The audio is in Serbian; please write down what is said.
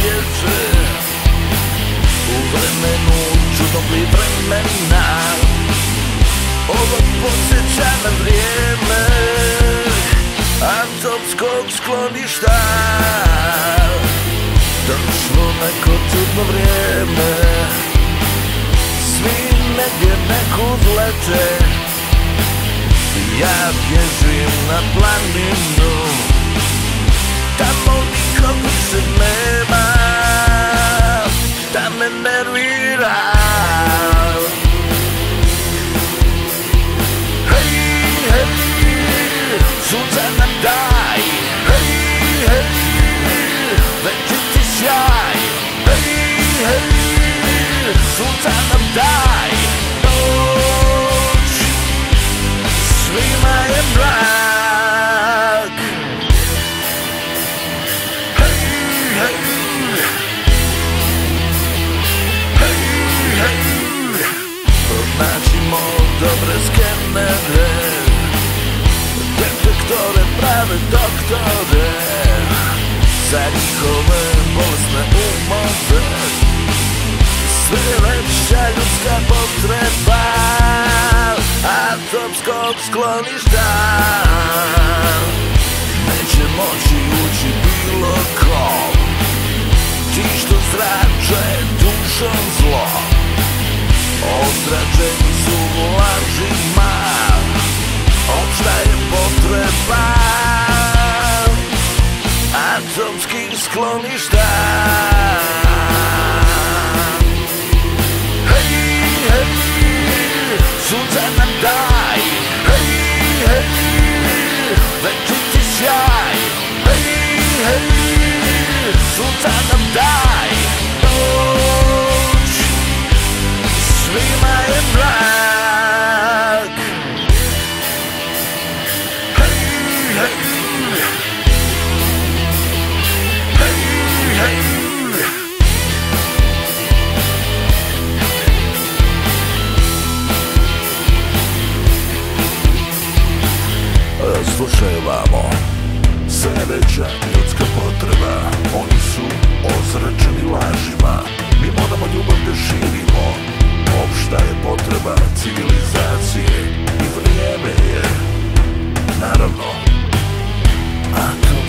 bježe u vremenu čudnog li vremena. Ovo podsjeća na vrijeme atomskog skloništa. Došlo neko čudno vrijeme, svi negdje nekud lete. Ja bježim na planinu, tamo nikog više nema, da me nervira. Hej, hej, sunce nam daj, hej, hej, večiti sjaj. Hej, hej, sunce nam daj, noć svima je mrak. Hej, hej, hej, hej, pronaćimo dobre skenere, detektore, prave doktore, za njihove bolesne umove. Sve veća ljudska potreba atomskog skloništa. Neće moći ući bilo ko, ti što zrače dušom zlo. Ozračeni su lažima, opšta je potreba atomskih skloništa. Hej, hej, sunce nam daj, hej, hej, večiti sjaj. Hej, hej, sunce nam daj, noć svima je mrak. Hej, hej, hej, hej. Slušaj vamo, sve veća ljudska potreba, oni su ozračeni lažima. Mi moramo ljubav da širimo, opšta je potreba civilizacije i vrijeme je, naravno, atom.